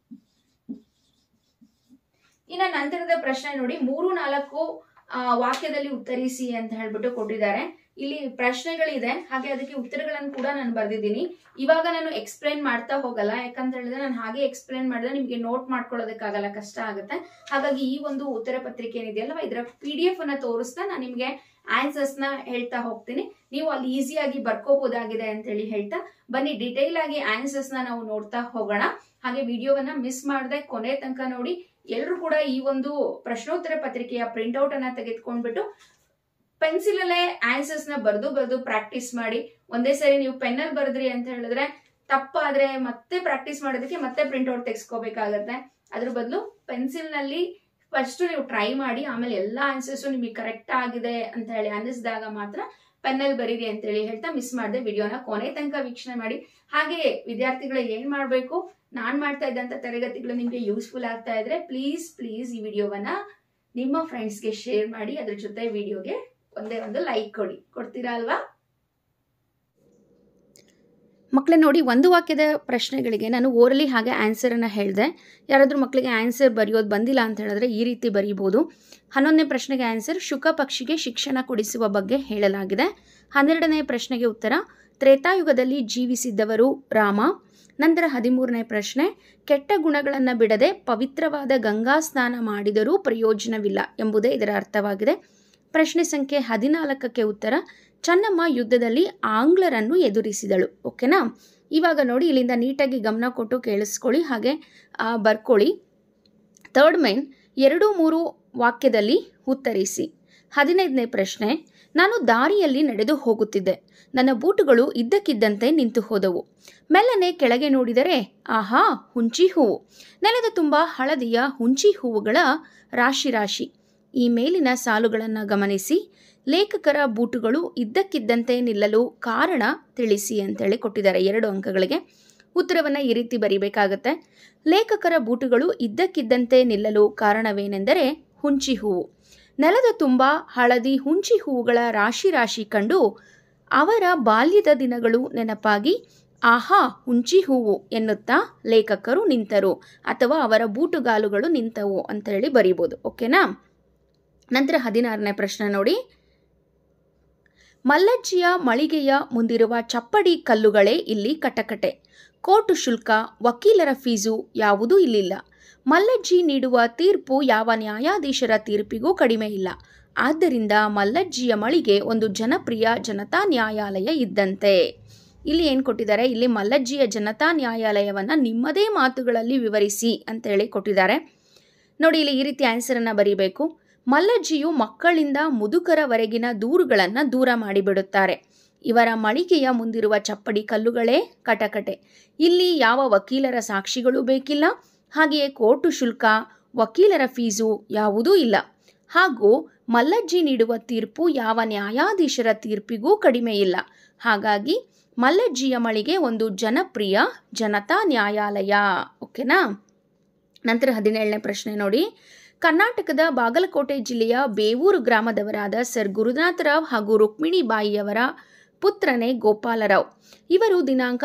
ಇನ್ನ ನಂತರದ ಪ್ರಶ್ನೆ ನೋಡಿ, 3-4 ವಾಕ್ಯದಲ್ಲಿ ಉತ್ತರಿಸಿ ಅಂತ ಹೇಳ್ಬಿಟ್ಟು ಕೊಟ್ಟಿದ್ದಾರೆ. ಇಲ್ಲಿ ಪ್ರಶ್ನೆಗಳಿದೆ, ಹಾಗೆ ಅದಕ್ಕೆ ಉತ್ತರಗಳನ್ನು ಕೂಡ ನಾನು ಬರ್ದಿದ್ದೀನಿ. ಇವಾಗ ನಾನು ಎಕ್ಸ್ಪ್ಲೈನ್ ಮಾಡ್ತಾ ಹೋಗಲ್ಲ, ಯಾಕಂತ ಹೇಳಿದ್ರೆ ನಾನು ಹಾಗೆ ಎಕ್ಸ್ಪ್ಲೈನ್ ಮಾಡಿದ್ರೆ ನಿಮ್ಗೆ ನೋಟ್ ಮಾಡ್ಕೊಳ್ಳೋದಕ್ಕಾಗಲ್ಲ, ಕಷ್ಟ ಆಗುತ್ತೆ. ಹಾಗಾಗಿ ಈ ಒಂದು ಉತ್ತರ ಪತ್ರಿಕೆ ಏನಿದೆಯಲ್ವಾ, ಇದರ PDF ಅನ್ನ ತೋರಿಸ್ತಾ ನಾನು ನಿಮ್ಗೆ ಆನ್ಸರ್ಸ್ ನ ಹೇಳ್ತಾ ಹೋಗ್ತೀನಿ. ನೀವು ಅಲ್ಲಿ ಈಸಿಯಾಗಿ ಬರ್ಕೋಬಹುದಾಗಿದೆ ಅಂತ ಹೇಳಿ ಹೇಳ್ತಾ ಬನ್ನಿ ಡಿಟೇಲ್ ಆಗಿ ಆನ್ಸರ್ಸ್ ನ ನಾವು ನೋಡ್ತಾ ಹೋಗೋಣ. ಹಾಗೆ ವಿಡಿಯೋವನ್ನ ಮಿಸ್ ಮಾಡದೆ ಕೊನೆ ತನಕ ನೋಡಿ. ಎಲ್ಲರೂ ಕೂಡ ಈ ಒಂದು ಪ್ರಶ್ನೋತ್ತರ ಪತ್ರಿಕೆಯ ಪ್ರಿಂಟ್ಔಟ್ ಅನ್ನ ತೆಗೆದುಕೊಂಡ್ಬಿಟ್ಟು ಪೆನ್ಸಿಲ್ ಅಲ್ಲೇ ಆನ್ಸರ್ಸ್ ನ ಬರೆದು ಪ್ರಾಕ್ಟೀಸ್ ಮಾಡಿ. ಒಂದೇ ಸರಿ ನೀವು ಪೆನ್ನಲ್ಲಿ ಬರೆದ್ರಿ ಅಂತ ಹೇಳಿದ್ರೆ ತಪ್ಪಾದ್ರೆ ಮತ್ತೆ ಪ್ರಾಕ್ಟೀಸ್ ಮಾಡೋದಕ್ಕೆ ಮತ್ತೆ ಪ್ರಿಂಟ್ಔಟ್ ತೆಗೆಸ್ಕೋಬೇಕಾಗತ್ತೆ. ಅದ್ರ ಬದಲು ಪೆನ್ಸಿಲ್ ನಲ್ಲಿ ಫಸ್ಟ್ ನೀವು ಟ್ರೈ ಮಾಡಿ, ಆಮೇಲೆ ಎಲ್ಲಾ ಆನ್ಸರ್ಸ್ ನಿಮಗೆ ಕರೆಕ್ಟ್ ಆಗಿದೆ ಅಂತ ಹೇಳಿ ಅನ್ನಿಸಿದಾಗ ಮಾತ್ರ ಪೆನ್ನಲ್ಲಿ ಬರೀರಿ ಅಂತ ಹೇಳಿ ಹೇಳ್ತಾ ಮಿಸ್ ಮಾಡದೆ ವಿಡಿಯೋನ ಕೊನೆ ತನಕ ವೀಕ್ಷಣೆ ಮಾಡಿ. ಹಾಗೆ ವಿದ್ಯಾರ್ಥಿಗಳು ಏನ್ ಮಾಡ್ಬೇಕು, ನಾನ್ ಮಾಡ್ತಾ ಇದ್ದಂತ ತರಗತಿಗಳು ನಿಮ್ಗೆ ಯೂಸ್ಫುಲ್ ಆಗ್ತಾ ಇದ್ರೆ ಪ್ಲೀಸ್ ಈ ವಿಡಿಯೋವನ್ನ ನಿಮ್ಮ ಫ್ರೆಂಡ್ಸ್ಗೆ ಶೇರ್ ಮಾಡಿ. ಅದ್ರ ಜೊತೆ ವಿಡಿಯೋಗೆ ಒಂದೇ ಒಂದು ಲೈಕ್ ಕೊಡ್ತೀರಾ ಅಲ್ವಾ? ಮಕ್ಕಳೇ ನೋಡಿ, ಒಂದು ವಾಕ್ಯದ ಪ್ರಶ್ನೆಗಳಿಗೆ ನಾನು ಓರಲಿ ಹಾಗೆ ಆನ್ಸರನ್ನು ಹೇಳಿದೆ. ಯಾರಾದರೂ ಮಕ್ಕಳಿಗೆ ಆನ್ಸರ್ ಬರೆಯೋದು ಬಂದಿಲ್ಲ ಅಂತ ಹೇಳಿದ್ರೆ ಈ ರೀತಿ ಬರೀಬೋದು. 11ನೇ ಪ್ರಶ್ನೆಗೆ ಆನ್ಸರ್ ಶುಕ ಪಕ್ಷಿಗೆ ಶಿಕ್ಷಣ ಕೊಡಿಸುವ ಬಗ್ಗೆ ಹೇಳಲಾಗಿದೆ. 12ನೇ ಪ್ರಶ್ನೆಗೆ ಉತ್ತರ ತ್ರೇತಾಯುಗದಲ್ಲಿ ಜೀವಿಸಿದ್ದವರು ರಾಮ. ನಂತರ 13ನೇ ಪ್ರಶ್ನೆ ಕೆಟ್ಟ ಗುಣಗಳನ್ನು ಬಿಡದೆ ಪವಿತ್ರವಾದ ಗಂಗಾ ಸ್ನಾನ ಮಾಡಿದರೂ ಪ್ರಯೋಜನವಿಲ್ಲ ಎಂಬುದೇ ಇದರ ಅರ್ಥವಾಗಿದೆ. ಪ್ರಶ್ನೆ ಸಂಖ್ಯೆ 14ಕ್ಕೆ ಉತ್ತರ ಚೆನ್ನಮ್ಮ ಯುದ್ಧದಲ್ಲಿ ಆಂಗ್ಲರನ್ನು ಎದುರಿಸಿದಳು. ಓಕೆನಾ? ಇವಾಗ ನೋಡಿ, ಇಲ್ಲಿಂದ ನೀಟಾಗಿ ಗಮನ ಕೊಟ್ಟು ಕೇಳಿಸ್ಕೊಳ್ಳಿ, ಹಾಗೆ ಬರ್ಕೊಳ್ಳಿ. ಥರ್ಡ್ ಮೇನ್ 2-3 ವಾಕ್ಯದಲ್ಲಿ ಉತ್ತರಿಸಿ. 15ನೇ ಪ್ರಶ್ನೆ, ನಾನು ದಾರಿಯಲ್ಲಿ ನಡೆದು ಹೋಗುತ್ತಿದ್ದೆ. ನನ್ನ ಬೂಟುಗಳು ಇದ್ದಕ್ಕಿದ್ದಂತೆ ನಿಂತು ಹೋದವು. ಮೆಲ್ಲನೆ ಕೆಳಗೆ ನೋಡಿದರೆ ಆಹಾ, ಹುಂಚಿ ಹೂವು. ನೆಲದ ತುಂಬ ಹಳದಿಯ ಹುಂಚಿ ಹೂವುಗಳ ರಾಶಿ. ಈ ಮೇಲಿನ ಸಾಲುಗಳನ್ನು ಗಮನಿಸಿ. ಲೇಖಕರ ಬೂಟುಗಳು ಇದ್ದಕ್ಕಿದ್ದಂತೆ ನಿಲ್ಲಲು ಕಾರಣ ತಿಳಿಸಿ ಅಂತೇಳಿ ಕೊಟ್ಟಿದ್ದಾರೆ 2 ಅಂಕಗಳಿಗೆ. ಉತ್ತರವನ್ನು ಈ ರೀತಿ ಬರೀಬೇಕಾಗತ್ತೆ. ಲೇಖಕರ ಬೂಟುಗಳು ಇದ್ದಕ್ಕಿದ್ದಂತೆ ನಿಲ್ಲಲು ಕಾರಣವೇನೆಂದರೆ ಹುಂಚಿ ಹೂವು. ನೆಲದ ತುಂಬ ಹಳದಿ ಹುಂಚಿ ಹೂವುಗಳ ರಾಶಿ ಕಂಡು ಅವರ ಬಾಲ್ಯದ ದಿನಗಳು ನೆನಪಾಗಿ ಆಹಾ ಹುಂಚಿ ಹೂವು ಎನ್ನುತ್ತಾ ಲೇಖಕರು ನಿಂತರು, ಅಥವಾ ಅವರ ಬೂಟುಗಾಲುಗಳು ನಿಂತವು ಅಂತ ಹೇಳಿ ಬರೀಬೋದು. ಓಕೆನಾ? ನಂತರ 16ನೇ ಪ್ರಶ್ನೆ ನೋಡಿ, ಮಲ್ಲಜ್ಜಿಯ ಮಳಿಗೆಯ ಮುಂದಿರುವ ಚಪ್ಪಡಿ ಕಲ್ಲುಗಳೇ ಇಲ್ಲಿ ಕಟಕಟೆ. ಕೋರ್ಟು ಶುಲ್ಕ, ವಕೀಲರ ಫೀಸು ಯಾವುದೂ ಇಲ್ಲಿಲ್ಲ. ಮಲ್ಲಜ್ಜಿ ನೀಡುವ ತೀರ್ಪು ಯಾವ ನ್ಯಾಯಾಧೀಶರ ತೀರ್ಪಿಗೂ ಕಡಿಮೆ ಇಲ್ಲ. ಆದ್ದರಿಂದ ಮಲ್ಲಜ್ಜಿಯ ಮಳಿಗೆ ಒಂದು ಜನಪ್ರಿಯ ಜನತಾ ನ್ಯಾಯಾಲಯ ಇದ್ದಂತೆ. ಇಲ್ಲಿ ಏನು ಕೊಟ್ಟಿದ್ದಾರೆ, ಇಲ್ಲಿ ಮಲ್ಲಜ್ಜಿಯ ಜನತಾ ನ್ಯಾಯಾಲಯವನ್ನು ನಿಮ್ಮದೇ ಮಾತುಗಳಲ್ಲಿ ವಿವರಿಸಿ ಅಂತೇಳಿ ಕೊಟ್ಟಿದ್ದಾರೆ. ನೋಡಿ, ಇಲ್ಲಿ ಈ ರೀತಿ ಆನ್ಸರನ್ನು ಬರೀಬೇಕು. ಮಲ್ಲಜ್ಜಿಯು ಮಕ್ಕಳಿಂದ ಮುದುಕರವರೆಗಿನ ದೂರುಗಳನ್ನು ದೂರ ಮಾಡಿಬಿಡುತ್ತಾರೆ. ಇವರ ಮಳಿಗೆಯ ಮುಂದಿರುವ ಚಪ್ಪಡಿ ಕಲ್ಲುಗಳೇ ಕಟಕಟೆ. ಇಲ್ಲಿ ಯಾವ ವಕೀಲರ ಸಾಕ್ಷಿಗಳೂ ಬೇಕಿಲ್ಲ. ಹಾಗೆಯೇ ಕೋರ್ಟು ಶುಲ್ಕ, ವಕೀಲರ ಫೀಸು ಯಾವುದೂ ಇಲ್ಲ. ಹಾಗೂ ಮಲ್ಲಜ್ಜಿ ನೀಡುವ ತೀರ್ಪು ಯಾವ ನ್ಯಾಯಾಧೀಶರ ತೀರ್ಪಿಗೂ ಕಡಿಮೆ ಇಲ್ಲ. ಹಾಗಾಗಿ ಮಲ್ಲಜ್ಜಿಯ ಮಳಿಗೆ ಒಂದು ಜನಪ್ರಿಯ ಜನತಾ ನ್ಯಾಯಾಲಯ. ಓಕೆನಾ. ನಂತರ 17ನೇ ಪ್ರಶ್ನೆ ನೋಡಿ. ಕರ್ನಾಟಕದ ಬಾಗಲಕೋಟೆ ಜಿಲ್ಲೆಯ ಬೇವೂರು ಗ್ರಾಮದವರಾದ ಸರ್ ಗುರುನಾಥರಾವ್ ಹಾಗೂ ರುಕ್ಮಿಣಿ ಬಾಯಿಯವರ ಪುತ್ರನೇ ಗೋಪಾಲರಾವ್. ಇವರು ದಿನಾಂಕ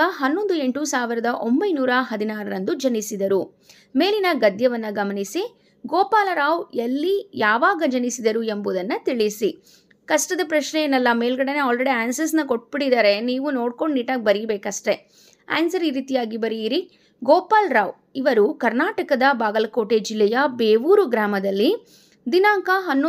11/8/1916 ಜನಿಸಿದರು. ಮೇಲಿನ ಗದ್ಯವನ್ನು ಗಮನಿಸಿ. ಗೋಪಾಲರಾವ್ ಎಲ್ಲಿ ಯಾವಾಗ ಜನಿಸಿದರು ಎಂಬುದನ್ನು ತಿಳಿಸಿ. ಕಷ್ಟದ ಪ್ರಶ್ನೆ ಏನಲ್ಲ, ಮೇಲ್ಗಡೆನೆ ಆಲ್ರೆಡಿ ಆನ್ಸರ್ಸ್ನ ಕೊಟ್ಬಿಟ್ಟಿದ್ದಾರೆ, ನೀವು ನೋಡ್ಕೊಂಡು ನೀಟಾಗಿ ಬರೀಬೇಕಷ್ಟೆ. ಆನ್ಸರ್ ಈ ರೀತಿಯಾಗಿ ಬರೆಯಿರಿ. ಗೋಪಾಲರಾವ್ ಇವರು ಕರ್ನಾಟಕದ ಬಾಗಲಕೋಟೆ ಜಿಲ್ಲೆಯ ಬೇವೂರು ಗ್ರಾಮದಲ್ಲಿ ದಿನಾಂಕ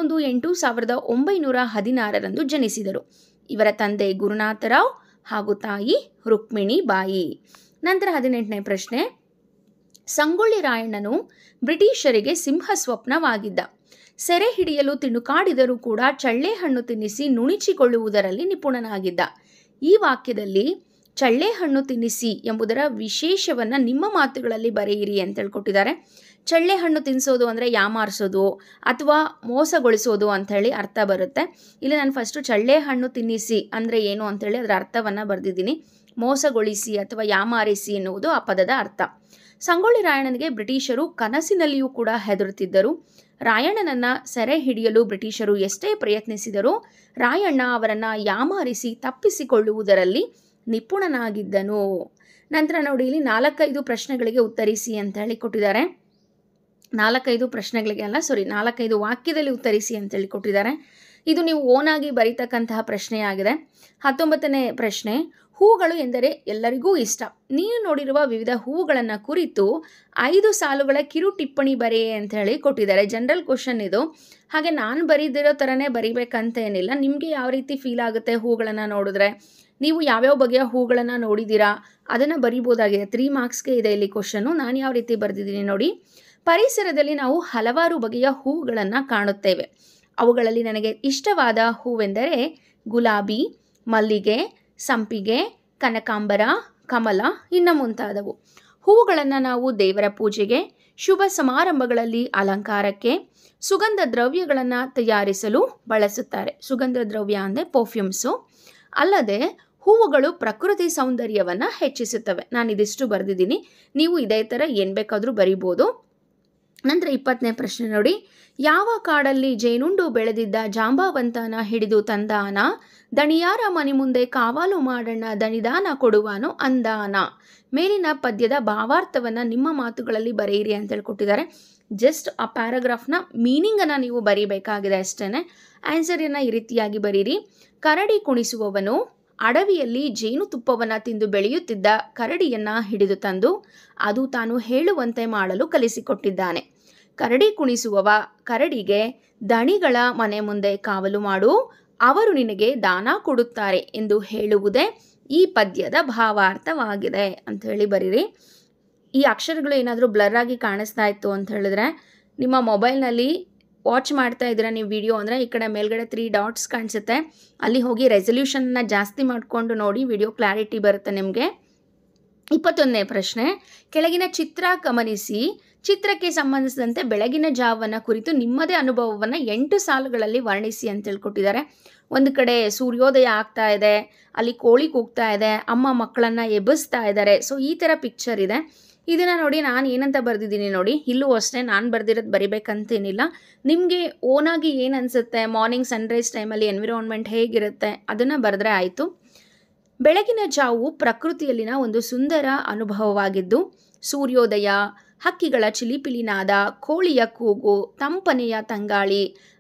11/8/1916 ಜನಿಸಿದರು. ಇವರ ತಂದೆ ಗುರುನಾಥರಾವ್ ಹಾಗೂ ತಾಯಿ ರುಕ್ಮಿಣಿ ಬಾಯಿ. ನಂತರ 18ನೇ ಪ್ರಶ್ನೆ. ಸಂಗೊಳ್ಳಿ ರಾಯಣ್ಣನು ಬ್ರಿಟಿಷರಿಗೆ ಸಿಂಹ ಸ್ವಪ್ನವಾಗಿದ್ದ. ಸೆರೆ ಹಿಡಿಯಲು ತಿಣುಕಾಡಿದರೂ ಕೂಡ ಚಳ್ಳೆಹಣ್ಣು ತಿನ್ನಿಸಿ ನುಣಿಚಿಕೊಳ್ಳುವುದರಲ್ಲಿ ನಿಪುಣನಾಗಿದ್ದ. ಈ ವಾಕ್ಯದಲ್ಲಿ ಚಳ್ಳೆಹಣ್ಣು ತಿನ್ನಿಸಿ ಎಂಬುದರ ವಿಶೇಷವನ್ನು ನಿಮ್ಮ ಮಾತುಗಳಲ್ಲಿ ಬರೆಯಿರಿ ಅಂತ ಹೇಳ್ಕೊಟ್ಟಿದ್ದಾರೆ. ಚಳ್ಳೆಹಣ್ಣು ತಿನ್ನಿಸೋದು ಅಂದರೆ ಯಾಮಾರಿಸೋದು ಅಥವಾ ಮೋಸಗೊಳಿಸೋದು ಅಂಥೇಳಿ ಅರ್ಥ ಬರುತ್ತೆ. ಇಲ್ಲಿ ನಾನು ಫಸ್ಟು ಚಳ್ಳೆಹಣ್ಣು ತಿನ್ನಿಸಿ ಅಂದರೆ ಏನು ಅಂಥೇಳಿ ಅದರ ಅರ್ಥವನ್ನು ಬರೆದಿದ್ದೀನಿ. ಮೋಸಗೊಳಿಸಿ ಅಥವಾ ಯಾಮಾರಿಸಿ ಎನ್ನುವುದು ಆ ಪದದ ಅರ್ಥ. ಸಂಗೊಳ್ಳಿ ರಾಯಣ್ಣನಿಗೆ ಬ್ರಿಟಿಷರು ಕನಸಿನಲ್ಲಿಯೂ ಕೂಡ ಹೆದರುತ್ತಿದ್ದರು. ರಾಯಣ್ಣನನ್ನು ಸೆರೆ ಹಿಡಿಯಲು ಬ್ರಿಟಿಷರು ಎಷ್ಟೇ ಪ್ರಯತ್ನಿಸಿದರೂ ರಾಯಣ್ಣ ಅವರನ್ನು ಯಾಮಾರಿಸಿ ತಪ್ಪಿಸಿಕೊಳ್ಳುವುದರಲ್ಲಿ ನಿಪುಣನಾಗಿದ್ದನು. ನಂತರ ನೋಡಿ, ಇಲ್ಲಿ 4-5 ಪ್ರಶ್ನೆಗಳಿಗೆ ಉತ್ತರಿಸಿ ಅಂತ ಹೇಳಿ ಕೊಟ್ಟಿದ್ದಾರೆ. 4-5 ಪ್ರಶ್ನೆಗಳಿಗೆ ಅಲ್ಲ, 4-5 ವಾಕ್ಯದಲ್ಲಿ ಉತ್ತರಿಸಿ ಅಂತೇಳಿ ಕೊಟ್ಟಿದ್ದಾರೆ. ಇದು ನೀವು ಓನಾಗಿ ಬರೀತಕ್ಕಂತಹ ಪ್ರಶ್ನೆಯಾಗಿದೆ. 19ನೇ ಪ್ರಶ್ನೆ. ಹೂಗಳು ಎಂದರೆ ಎಲ್ಲರಿಗೂ ಇಷ್ಟ. ನೀನು ನೋಡಿರುವ ವಿವಿಧ ಹೂವುಗಳನ್ನು ಕುರಿತು 5 ಸಾಲುಗಳ ಕಿರು ಟಿಪ್ಪಣಿ ಬರೆಯೇ ಅಂತ ಹೇಳಿ ಕೊಟ್ಟಿದ್ದಾರೆ. ಜನರಲ್ ಕ್ವಶನ್ ಇದು. ಹಾಗೆ ನಾನು ಬರೀದಿರೋ ಥರನೇ ಬರೀಬೇಕಂತ ಏನಿಲ್ಲ. ನಿಮಗೆ ಯಾವ ರೀತಿ ಫೀಲ್ ಆಗುತ್ತೆ ಹೂಗಳನ್ನು ನೋಡಿದ್ರೆ, ನೀವು ಯಾವ್ಯಾವ ಬಗೆಯ ಹೂಗಳನ್ನು ನೋಡಿದ್ದೀರಾ ಅದನ್ನು ಬರೀಬೋದಾಗಿದೆ. 3 ಮಾರ್ಕ್ಸ್ಗೆ ಇದೆ ಇಲ್ಲಿ ಕ್ವಶನ್ನು. ನಾನು ಯಾವ ರೀತಿ ಬರೆದಿದ್ದೀನಿ ನೋಡಿ. ಪರಿಸರದಲ್ಲಿ ನಾವು ಹಲವಾರು ಬಗೆಯ ಹೂಗಳನ್ನು ಕಾಣುತ್ತೇವೆ. ಅವುಗಳಲ್ಲಿ ನನಗೆ ಇಷ್ಟವಾದ ಹೂವೆಂದರೆ ಗುಲಾಬಿ, ಮಲ್ಲಿಗೆ, ಸಂಪಿಗೆ, ಕನಕಾಂಬರ, ಕಮಲ, ಇನ್ನು ಮುಂತಾದವು. ಹೂವುಗಳನ್ನು ನಾವು ದೇವರ ಪೂಜೆಗೆ, ಶುಭ ಸಮಾರಂಭಗಳಲ್ಲಿ ಅಲಂಕಾರಕ್ಕೆ, ಸುಗಂಧ ದ್ರವ್ಯಗಳನ್ನು ತಯಾರಿಸಲು ಬಳಸುತ್ತಾರೆ. ಸುಗಂಧ ದ್ರವ್ಯ ಅಂದರೆ ಪರ್ಫ್ಯೂಮ್ಸು. ಅಲ್ಲದೆ ಹೂವುಗಳು ಪ್ರಕೃತಿ ಸೌಂದರ್ಯವನ್ನು ಹೆಚ್ಚಿಸುತ್ತವೆ. ನಾನು ಇದಿಷ್ಟು ಬರೆದಿದ್ದೀನಿ. ನೀವು ಇದೇ ಥರ ಏನು ಬೇಕಾದರೂ ಬರಿಬೋದು. ನಂತರ 20ನೇ ಪ್ರಶ್ನೆ ನೋಡಿ. ಯಾವ ಕಾಡಲ್ಲಿ ಜೇನುಂಡು ಬೆಳೆದಿದ್ದ ಜಾಂಬವಂತನ ಹಿಡಿದು ತಂದಾನ, ದಣಿಯಾರ ಮನೆ ಮುಂದೆ ಕಾವಾಲು ಮಾಡಣ್ಣ, ದಣಿದಾನ ಕೊಡುವಾನು ಅಂದಾನ. ಮೇಲಿನ ಪದ್ಯದ ಭಾವಾರ್ಥವನ್ನು ನಿಮ್ಮ ಮಾತುಗಳಲ್ಲಿ ಬರೆಯಿರಿ ಅಂತ ಹೇಳ್ಕೊಟ್ಟಿದ್ದಾರೆ. ಜಸ್ಟ್ ಆ ಪ್ಯಾರಾಗ್ರಾಫ್ನ ಮೀನಿಂಗನ್ನು ನೀವು ಬರೀಬೇಕಾಗಿದೆ ಅಷ್ಟೇ. ಆನ್ಸರನ್ನು ಈ ರೀತಿಯಾಗಿ ಬರೀರಿ. ಕರಡಿ ಕುಣಿಸುವವನು ಅಡವಿಯಲ್ಲಿ ಜೇನುತುಪ್ಪವನ್ನು ತಿಂದು ಬೆಳೆಯುತ್ತಿದ್ದ ಕರಡಿಯನ್ನು ಹಿಡಿದು ತಂದು ಅದು ತಾನು ಹೇಳುವಂತೆ ಮಾಡಲು ಕಲಿಸಿಕೊಟ್ಟಿದ್ದಾನೆ. ಕರಡಿ ಕುಣಿಸುವವ ಕರಡಿಗೆ ದಣಿಗಳ ಮನೆ ಮುಂದೆ ಕಾವಲು ಮಾಡು, ಅವರು ನಿನಗೆ ದಾನ ಕೊಡುತ್ತಾರೆ ಎಂದು ಹೇಳುವುದೇ ಈ ಪದ್ಯದ ಭಾವಾರ್ಥವಾಗಿದೆ ಅಂತ ಹೇಳಿ ಬರೀರಿ. ಈ ಅಕ್ಷರಗಳು ಏನಾದರೂ ಬ್ಲರ್ ಆಗಿ ಕಾಣಿಸ್ತಾ ಇತ್ತು ಅಂತ ಹೇಳಿದ್ರೆ, ನಿಮ್ಮ ಮೊಬೈಲ್ನಲ್ಲಿ ವಾಚ್ ಮಾಡ್ತಾ ಇದ್ದೀರಾ ನೀವು ವಿಡಿಯೋ ಅಂದರೆ ಈ ಕಡೆ ಮೇಲ್ಗಡೆ 3 ಡಾಟ್ಸ್ ಕಾಣಿಸುತ್ತೆ. ಅಲ್ಲಿ ಹೋಗಿ ರೆಸಲ್ಯೂಷನ್ನ ಜಾಸ್ತಿ ಮಾಡಿಕೊಂಡು ನೋಡಿ, ವಿಡಿಯೋ ಕ್ಲಾರಿಟಿ ಬರುತ್ತೆ ನಿಮಗೆ. 21ನೇ ಪ್ರಶ್ನೆ. ಕೆಳಗಿನ ಚಿತ್ರ ಗಮನಿಸಿ. ಚಿತ್ರಕ್ಕೆ ಸಂಬಂಧಿಸಿದಂತೆ ಬೆಳಗಿನ ಜಾವವನ್ನು ಕುರಿತು ನಿಮ್ಮದೇ ಅನುಭವವನ್ನು 8 ಸಾಲುಗಳಲ್ಲಿ ವರ್ಣಿಸಿ ಅಂತ ಹೇಳ್ಕೊಟ್ಟಿದ್ದಾರೆ. ಒಂದು ಕಡೆ ಸೂರ್ಯೋದಯ ಆಗ್ತಾ ಇದೆ, ಅಲ್ಲಿ ಕೋಳಿ ಕೂಗ್ತಾ ಇದೆ, ಅಮ್ಮ ಮಕ್ಕಳನ್ನು ಎಬ್ಬಿಸ್ತಾ ಇದ್ದಾರೆ. ಸೊ ಈ ಥರ ಪಿಕ್ಚರ್ ಇದೆ. ಇದನ್ನು ನೋಡಿ ನಾನು ಏನಂತ ಬರೆದಿದ್ದೀನಿ ನೋಡಿ. ಇಲ್ಲೂ ಅಷ್ಟೇ ನಾನು ಬರೆದಿರೋದು ಬರಿಬೇಕಂತೇನಿಲ್ಲ. ನಿಮಗೆ ಓನಾಗಿ ಏನು ಅನಿಸುತ್ತೆ, ಮಾರ್ನಿಂಗ್ ಸನ್ರೈಸ್ ಟೈಮಲ್ಲಿ ಎನ್ವಿರಾನ್ಮೆಂಟ್ ಹೇಗಿರುತ್ತೆ ಅದನ್ನು ಬರೆದ್ರೆ ಆಯಿತು. ಬೆಳಗಿನ ಜಾವು ಪ್ರಕೃತಿಯಲ್ಲಿನ ಒಂದು ಸುಂದರ ಅನುಭವವಾಗಿದ್ದು, ಸೂರ್ಯೋದಯ, ಹಕ್ಕಿಗಳ ಚಿಲಿಪಿಲಿನಾದ, ಕೋಳಿಯ ಕೂಗು, ತಂಪನೆಯ ತಂಗಾಳಿ,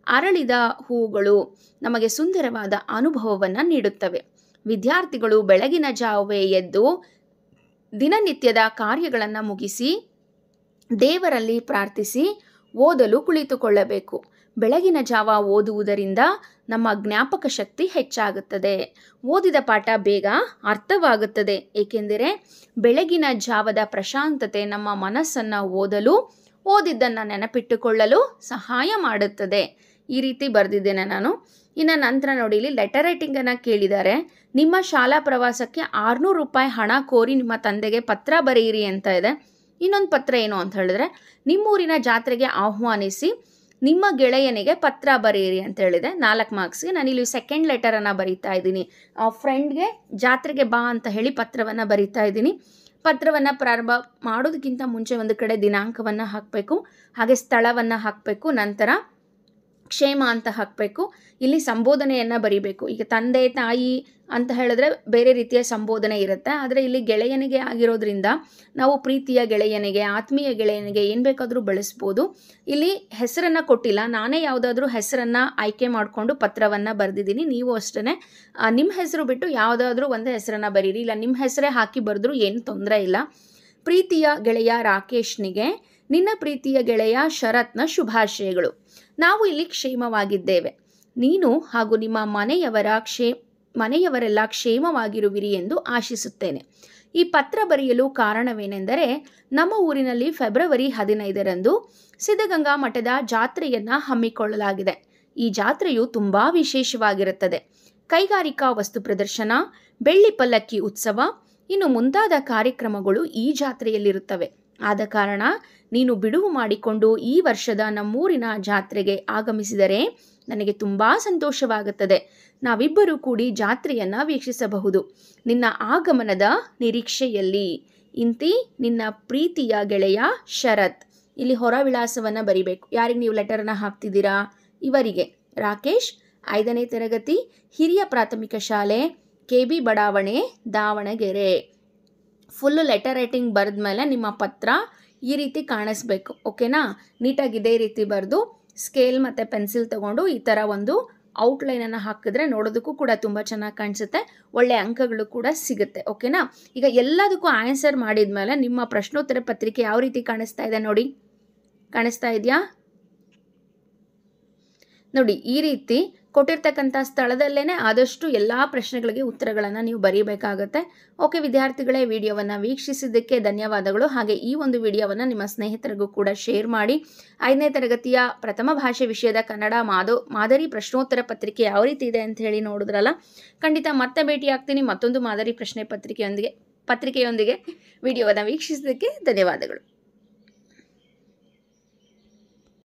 ಅರಳಿದ ಹೂಗಳು ನಮಗೆ ಸುಂದರವಾದ ಅನುಭವವನ್ನು ನೀಡುತ್ತವೆ. ವಿದ್ಯಾರ್ಥಿಗಳು ಬೆಳಗಿನ ಜಾವವೇ ಎದ್ದು ದಿನನಿತ್ಯದ ಕಾರ್ಯಗಳನ್ನು ಮುಗಿಸಿ ದೇವರಲ್ಲಿ ಪ್ರಾರ್ಥಿಸಿ ಓದಲು ಕುಳಿತುಕೊಳ್ಳಬೇಕು. ಬೆಳಗಿನ ಜಾವ ಓದುವುದರಿಂದ ನಮ್ಮ ಜ್ಞಾಪಕ ಶಕ್ತಿ ಹೆಚ್ಚಾಗುತ್ತದೆ. ಓದಿದ ಪಾಠ ಬೇಗ ಅರ್ಥವಾಗುತ್ತದೆ, ಏಕೆಂದರೆ ಬೆಳಗಿನ ಜಾವದ ಪ್ರಶಾಂತತೆ ನಮ್ಮ ಮನಸ್ಸನ್ನು ಓದಿದ್ದನ್ನು ನೆನಪಿಟ್ಟುಕೊಳ್ಳಲು ಸಹಾಯ ಮಾಡುತ್ತದೆ. ಈ ರೀತಿ ಬರೆದಿದ್ದೇನೆ ನಾನು. ಇನ್ನು ನಂತರ ನೋಡಿ, ಇಲ್ಲಿ ಲೆಟರ್ ರೈಟಿಂಗನ್ನು ಕೇಳಿದ್ದಾರೆ. ನಿಮ್ಮ ಶಾಲಾ ಪ್ರವಾಸಕ್ಕೆ 600 ರೂಪಾಯಿ ಹಣ ಕೋರಿ ನಿಮ್ಮ ತಂದೆಗೆ ಪತ್ರ ಬರೆಯಿರಿ ಅಂತ ಇದೆ. ಇನ್ನೊಂದು ಪತ್ರ ಏನು ಅಂತ ಹೇಳಿದ್ರೆ, ನಿಮ್ಮೂರಿನ ಜಾತ್ರೆಗೆ ಆಹ್ವಾನಿಸಿ ನಿಮ್ಮ ಗೆಳೆಯನಿಗೆ ಪತ್ರ ಬರೆಯಿರಿ ಅಂತ ಹೇಳಿದೆ. 4 ಮಾರ್ಕ್ಸ್ಗೆ. ನಾನಿಲ್ಲಿ ಸೆಕೆಂಡ್ ಲೆಟರನ್ನು ಬರೀತಾ ಇದ್ದೀನಿ. ಫ್ರೆಂಡ್ಗೆ ಜಾತ್ರೆಗೆ ಬಾ ಅಂತ ಹೇಳಿ ಪತ್ರವನ್ನು ಬರೀತಾ ಇದ್ದೀನಿ. ಪತ್ರವನ್ನು ಪ್ರಾರಂಭ ಮಾಡೋದಕ್ಕಿಂತ ಮುಂಚೆ ಒಂದು ಕಡೆ ದಿನಾಂಕವನ್ನು ಹಾಕಬೇಕು, ಹಾಗೆ ಸ್ಥಳವನ್ನು ಹಾಕಬೇಕು, ನಂತರ ಕ್ಷೇಮ ಅಂತ ಹಾಕಬೇಕು. ಇಲ್ಲಿ ಸಂಬೋಧನೆಯನ್ನು ಬರೀಬೇಕು. ಈಗ ತಂದೆ ತಾಯಿ ಅಂತ ಹೇಳಿದ್ರೆ ಬೇರೆ ರೀತಿಯ ಸಂಬೋಧನೆ ಇರುತ್ತೆ, ಆದರೆ ಇಲ್ಲಿ ಗೆಳೆಯನಿಗೆ ಆಗಿರೋದ್ರಿಂದ ನಾವು ಪ್ರೀತಿಯ ಗೆಳೆಯನಿಗೆ, ಆತ್ಮೀಯ ಗೆಳೆಯನಿಗೆ ಏನು ಬೇಕಾದರೂ ಬಳಸ್ಬೋದು. ಇಲ್ಲಿ ಹೆಸರನ್ನು ಕೊಟ್ಟಿಲ್ಲ, ನಾನೇ ಯಾವುದಾದ್ರೂ ಹೆಸರನ್ನು ಆಯ್ಕೆ ಮಾಡಿಕೊಂಡು ಪತ್ರವನ್ನು ಬರೆದಿದ್ದೀನಿ. ನೀವು ಅಷ್ಟೇ ನಿಮ್ಮ ಹೆಸರು ಬಿಟ್ಟು ಯಾವುದಾದ್ರೂ ಒಂದು ಹೆಸರನ್ನು ಬರೀರಿ, ಇಲ್ಲ ನಿಮ್ಮ ಹೆಸರೇ ಹಾಕಿ ಬರೆದ್ರೂ ಏನು ತೊಂದರೆ ಇಲ್ಲ. ಪ್ರೀತಿಯ ಗೆಳೆಯ ರಾಕೇಶ್ನಿಗೆ ನಿನ್ನ ಪ್ರೀತಿಯ ಗೆಳೆಯ ಶರತ್ನ ಶುಭಾಶಯಗಳು. ನಾವು ಇಲ್ಲಿ ಕ್ಷೇಮವಾಗಿದ್ದೇವೆ. ನೀನು ಹಾಗೂ ನಿಮ್ಮ ಮನೆಯವರೆಲ್ಲ ಕ್ಷೇಮವಾಗಿರುವಿರಿ ಎಂದು ಆಶಿಸುತ್ತೇನೆ. ಈ ಪತ್ರ ಬರೆಯಲು ಕಾರಣವೇನೆಂದರೆ, ನಮ್ಮ ಊರಿನಲ್ಲಿ ಫೆಬ್ರವರಿ 15ರಂದು ಸಿದ್ಧಗಂಗಾ ಮಠದ ಜಾತ್ರೆಯನ್ನು ಹಮ್ಮಿಕೊಳ್ಳಲಾಗಿದೆ. ಈ ಜಾತ್ರೆಯು ತುಂಬ ವಿಶೇಷವಾಗಿರುತ್ತದೆ. ಕೈಗಾರಿಕಾ ವಸ್ತು ಪ್ರದರ್ಶನ, ಬೆಳ್ಳಿ ಪಲ್ಲಕ್ಕಿ ಉತ್ಸವ, ಇನ್ನು ಮುಂತಾದ ಕಾರ್ಯಕ್ರಮಗಳು ಈ ಜಾತ್ರೆಯಲ್ಲಿರುತ್ತವೆ. ಆದ ಕಾರಣ ನೀನು ಬಿಡುವು ಮಾಡಿಕೊಂಡು ಈ ವರ್ಷದ ನಮ್ಮೂರಿನ ಜಾತ್ರೆಗೆ ಆಗಮಿಸಿದರೆ ನನಗೆ ತುಂಬ ಸಂತೋಷವಾಗುತ್ತದೆ. ನಾವಿಬ್ಬರೂ ಕೂಡಿ ಜಾತ್ರೆಯನ್ನು ವೀಕ್ಷಿಸಬಹುದು. ನಿನ್ನ ಆಗಮನದ ನಿರೀಕ್ಷೆಯಲ್ಲಿ ಇಂತಿ ನಿನ್ನ ಪ್ರೀತಿಯ ಗೆಳೆಯ ಶರತ್. ಇಲ್ಲಿ ಹೊರ ವಿಳಾಸವನ್ನು ಬರಿಬೇಕು. ಯಾರಿಗೆ ನೀವು ಲೆಟರನ್ನು ಹಾಕ್ತಿದ್ದೀರಾ? ಇವರಿಗೆ. ರಾಕೇಶ್, 5ನೇ ತರಗತಿ, ಹಿರಿಯ ಪ್ರಾಥಮಿಕ ಶಾಲೆ, KB ಬಡಾವಣೆ, ದಾವಣಗೆರೆ. ಫುಲ್ಲು ಲೆಟರ್ ರೈಟಿಂಗ್ ಬರೆದ ಮೇಲೆ ನಿಮ್ಮ ಪತ್ರ ಈ ರೀತಿ ಕಾಣಿಸ್ಬೇಕು. ಓಕೆನಾ? ನೀಟಾಗಿ ಇದೇ ರೀತಿ ಬರೆದು ಸ್ಕೇಲ್ ಮತ್ತು ಪೆನ್ಸಿಲ್ ತೊಗೊಂಡು ಈ ಥರ ಒಂದು ಔಟ್ಲೈನನ್ನು ಹಾಕಿದ್ರೆ ನೋಡೋದಕ್ಕೂ ಕೂಡ ತುಂಬ ಚೆನ್ನಾಗಿ ಕಾಣಿಸುತ್ತೆ, ಒಳ್ಳೆಯ ಅಂಕಗಳು ಕೂಡ ಸಿಗುತ್ತೆ. ಓಕೆನಾ? ಈಗ ಎಲ್ಲದಕ್ಕೂ ಆನ್ಸರ್ ಮಾಡಿದ ಮೇಲೆ ನಿಮ್ಮ ಪ್ರಶ್ನೋತ್ತರ ಪತ್ರಿಕೆ ಯಾವ ರೀತಿ ಕಾಣಿಸ್ತಾ ಇದೆ ನೋಡಿ. ಕಾಣಿಸ್ತಾ ಇದೆಯಾ ನೋಡಿ? ಈ ರೀತಿ ಕೊಟ್ಟಿರ್ತಕ್ಕಂಥ ಸ್ಥಳದಲ್ಲೇ ಆದಷ್ಟು ಎಲ್ಲ ಪ್ರಶ್ನೆಗಳಿಗೆ ಉತ್ತರಗಳನ್ನು ನೀವು ಬರೀಬೇಕಾಗುತ್ತೆ. ಓಕೆ ವಿದ್ಯಾರ್ಥಿಗಳೇ, ವಿಡಿಯೋವನ್ನು ವೀಕ್ಷಿಸಿದ್ದಕ್ಕೆ ಧನ್ಯವಾದಗಳು. ಹಾಗೆ ಈ ಒಂದು ವಿಡಿಯೋವನ್ನು ನಿಮ್ಮ ಸ್ನೇಹಿತರಿಗೂ ಕೂಡ ಶೇರ್ ಮಾಡಿ. 5ನೇ ತರಗತಿಯ ಪ್ರಥಮ ಭಾಷೆ ವಿಷಯದ ಕನ್ನಡ ಮಾದರಿ ಪ್ರಶ್ನೋತ್ತರ ಪತ್ರಿಕೆ ಯಾವ ರೀತಿ ಇದೆ ಅಂತ ಹೇಳಿ ನೋಡಿದ್ರಲ್ಲ. ಖಂಡಿತ ಮತ್ತೆ ಭೇಟಿ ಆಗ್ತೀನಿ ಮತ್ತೊಂದು ಮಾದರಿ ಪ್ರಶ್ನೆ ಪತ್ರಿಕೆಯೊಂದಿಗೆ. ವಿಡಿಯೋವನ್ನು ವೀಕ್ಷಿಸಿದ್ದಕ್ಕೆ ಧನ್ಯವಾದಗಳು.